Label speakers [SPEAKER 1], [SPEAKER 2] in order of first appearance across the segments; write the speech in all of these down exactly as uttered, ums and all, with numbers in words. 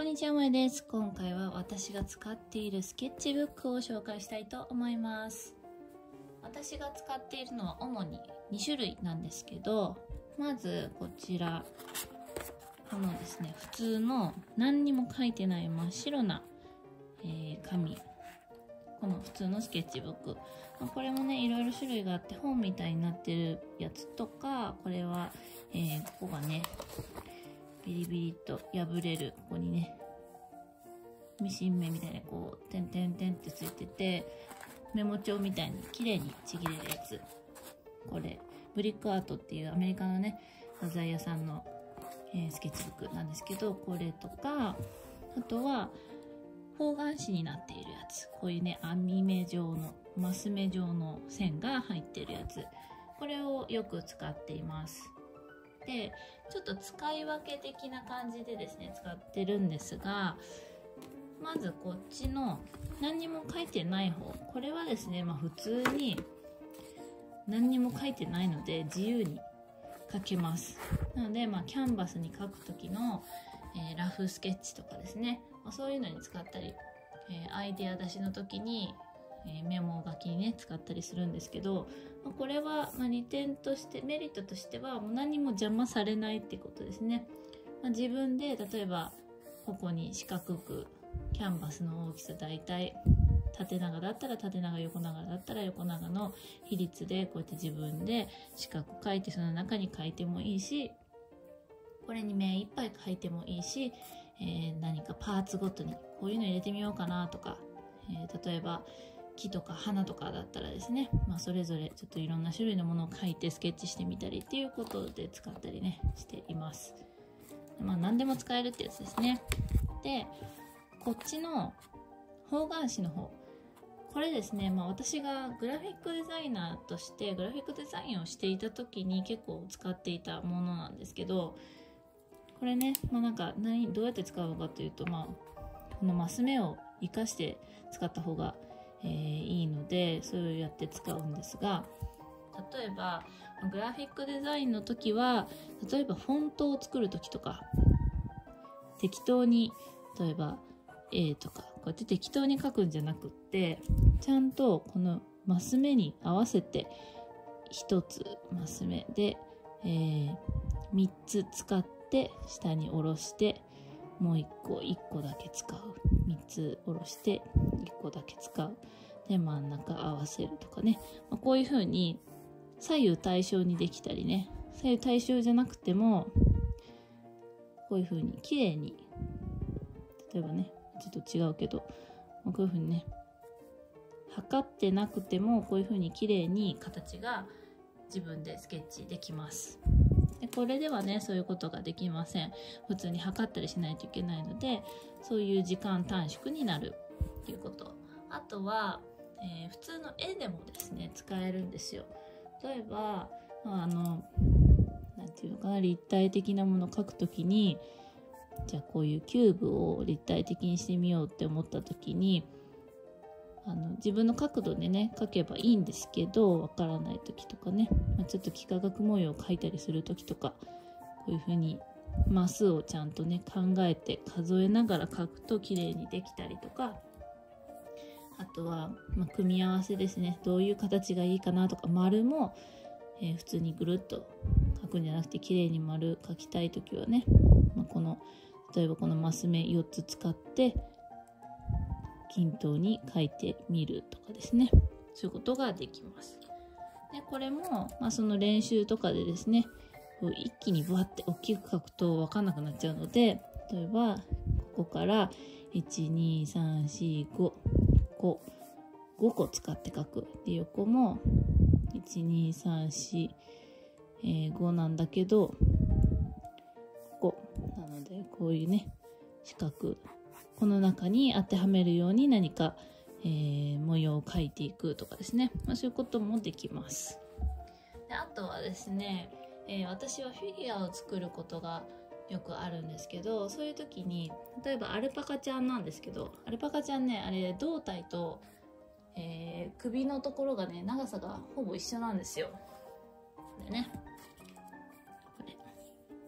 [SPEAKER 1] こんにちは、もえです。今回は私が使っているスケッチブックを紹介したいと思います。私が使っているのは主にに種類なんですけど、まずこちら、このですね、普通の何にも書いてない真っ白な、えー、紙。この普通のスケッチブック。これもね、いろいろ種類があって本みたいになってるやつとか、これは、えー、ここがね、ビリビリと破れる、ここにね、ミシン目みたいにこう、てんてんてんってついてて、メモ帳みたいに綺麗にちぎれるやつ。これ、ブリックアートっていうアメリカのね、画材屋さんの、えー、スケッチブックなんですけど、これとか、あとは、方眼紙になっているやつ。こういうね、網目状の、マス目状の線が入っているやつ。これをよく使っています。で、ちょっと使い分け的な感じでですね、使ってるんですが、まずこっちの何にも書いてない方。これはですね、まあ普通に何にも書いてないので自由に書けます。なので、まあキャンバスに書く時の、えー、ラフスケッチとかですね、まあ、そういうのに使ったり、えー、アイデア出しの時に、えー、メモ書きにね、使ったりするんですけど、まあ、これは、まあ、利点として、メリットとしては、もう何も邪魔されないってことですね。まあ、自分で、例えば、ここに四角く、キャンバスの大きさ大体、縦長だったら縦長、横長だったら横長の比率で、こうやって自分で四角書いて、その中に書いてもいいし、これに目いっぱい書いてもいいし、えー、何かパーツごとにこういうの入れてみようかなとか、えー、例えば木とか花とかだったらですね、まあ、それぞれちょっといろんな種類のものを書いてスケッチしてみたりっていうことで使ったりねしています。まあ何でも使えるってやつですね。で、こっちの方眼紙の方、これですね、まあ私がグラフィックデザイナーとしてグラフィックデザインをしていた時に結構使っていたものなんですけど、これね、まあなんか何、どうやって使うのかというと、まあ、このマス目を活かして使った方が、えー、いいので、そうやって使うんですが、例えば、グラフィックデザインの時は、例えばフォントを作る時とか、適当に、例えば A とか、こうやって適当に書くんじゃなくって、ちゃんとこのマス目に合わせて、一つマス目で、えー、三つ使って、で下に下ろしてもう一個一個だけ使う、三つ下ろして一個だけ使うで真ん中合わせるとかね、まあ、こういう風に左右対称にできたりね、左右対称じゃなくてもこういう風に綺麗に、例えばねちょっと違うけど、まあ、こういう風にね測ってなくてもこういう風に綺麗に形が自分でスケッチできます。でこれではねそういうことができません。普通に測ったりしないといけないので、そういう時間短縮になるっていうこと。あとは、えー、普通の絵でもですね使えるんですよ。例えば、まあ、あのなんていうのかな、立体的なものを描くときに、じゃあこういうキューブを立体的にしてみようって思ったときに、あの自分の角度でね描けばいいんですけど、わからない時とかね、まあ、ちょっと幾何学模様を描いたりする時とか、こういう風にマスをちゃんとね考えて数えながら描くと綺麗にできたりとか、あとは、まあ、組み合わせですね、どういう形がいいかなとか、丸も、えー、普通にぐるっと描くんじゃなくて綺麗に丸描きたい時はね、まあ、この例えばこのマス目よっつ使って均等に書いてみるとかですね、そういうことができます。でこれも、まあ、その練習とかでですね、こう一気にブワって大きく書くと分かんなくなっちゃうので、例えばここからいちにさんしごこごこ使って書く。で横もいちにさんしごなんだけど、ここなのでこういうね四角、この中に当てはめるように何か、えー、模様を描いていくとかですね、まあ、そういうこともできます。であとはですね、えー、私はフィギュアを作ることがよくあるんですけど、そういう時に例えばアルパカちゃんなんですけど、アルパカちゃんね、あれ胴体と、えー、首のところがね長さがほぼ一緒なんですよ。でね、これ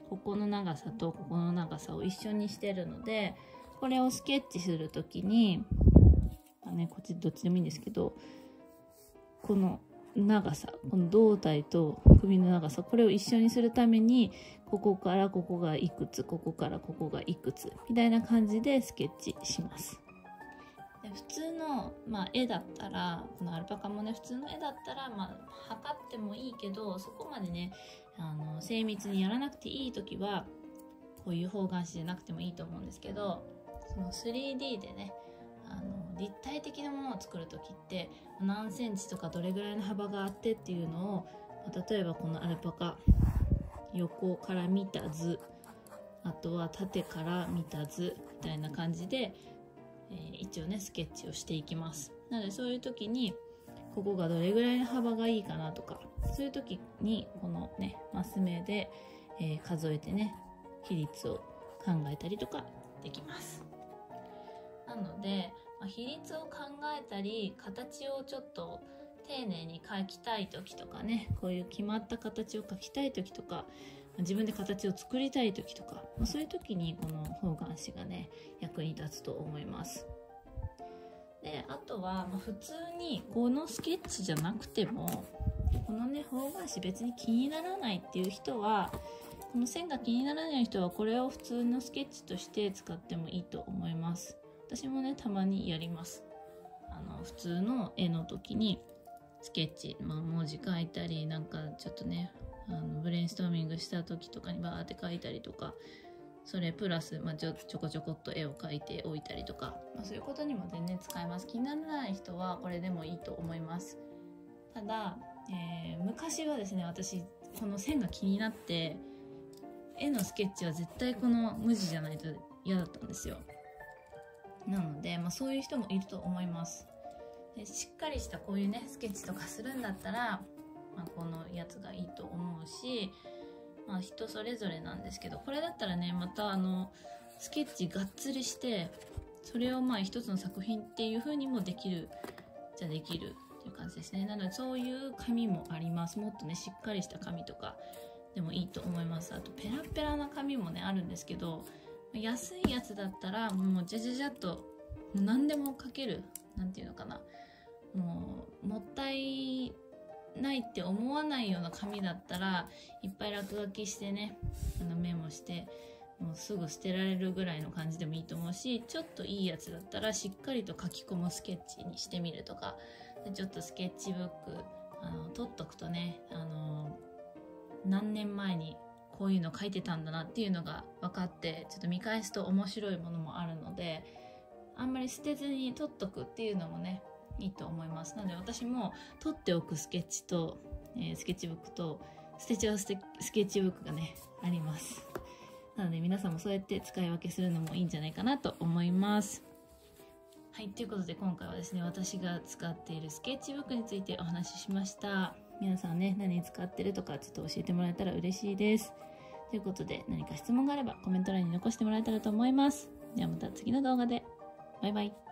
[SPEAKER 1] ここの長さとここの長さを一緒にしてるので、これをスケッチするときに、まあね、こっちどっちでもいいんですけど、この長さ、この胴体と首の長さ、これを一緒にするために、ここからここがいくつ、ここからここがいくつみたいな感じでスケッチします。で普通の、まあ、絵だったら、このアルパカもね、普通の絵だったら、まあ、測ってもいいけど、そこまでね、あの精密にやらなくていい時はこういう方眼紙じゃなくてもいいと思うんですけど、その スリーディー でね、あの立体的なものを作る時って何センチとかどれぐらいの幅があってっていうのを、例えばこのアルパカ横から見た図、あとは縦から見た図みたいな感じで、えー、一応ねスケッチをしていきます。なのでそういう時にここがどれぐらいの幅がいいかなとか、そういう時にこのねマス目で、えー、数えてね比率を考えたりとかできます。なので、まあ、比率を考えたり形をちょっと丁寧に描きたい時とかね、こういう決まった形を描きたい時とか、自分で形を作りたい時とか、まあ、そういう時にこの方眼紙がね役に立つと思います。であとは、まあ、普通にこのスケッチじゃなくても、このね方眼紙別に気にならないっていう人は、この線が気にならない人はこれを普通のスケッチとして使ってもいいと思います。私もねたまにやります。あの普通の絵の時にスケッチ、まあ、文字書いたり、なんかちょっとねあのブレインストーミングした時とかにバーって書いたりとか、それプラス、まあ、ちょ, ちょこちょこっと絵を描いておいたりとか、まあ、そういうことにも全然使えます。気にならない人はこれでもいいと思います。ただ、えー、昔はですね、私この線が気になって絵のスケッチは絶対この無地じゃないと嫌だったんですよ。なので、まあ、そういう人もいると思います。でしっかりしたこういうねスケッチとかするんだったら、まあ、このやつがいいと思うし、まあ、人それぞれなんですけど、これだったらねまたあのスケッチがっつりしてそれをまあ一つの作品っていう風にもできるじゃできるっていう感じですね。なのでそういう紙もあります。もっとねしっかりした紙とかでもいいと思います。あとペラペラな紙もねあるんですけど、安いやつだったらもうじゃじゃじゃっと何でも書ける、なんていうのかな、もうもったいないって思わないような紙だったらいっぱい落書きしてねあのメモしてもうすぐ捨てられるぐらいの感じでもいいと思うし、ちょっといいやつだったらしっかりと書き込むスケッチにしてみるとか、ちょっとスケッチブックあの取っとくとね、あの何年前にこういうの書いてたんだなっていうのが分かって、ちょっと見返すと面白いものもあるので、あんまり捨てずに取っとくっていうのもねいいと思います。なので私も取っておくスケッチと、えー、スケッチブックと捨てちゃうスケッチブックがねあります。なので皆さんもそうやって使い分けするのもいいんじゃないかなと思います。はい、ということで今回はですね、私が使っているスケッチブックについてお話ししました。皆さんね、何に使ってるとかちょっと教えてもらえたら嬉しいです。ということで何か質問があればコメント欄に残してもらえたらと思います。ではまた次の動画で。バイバイ。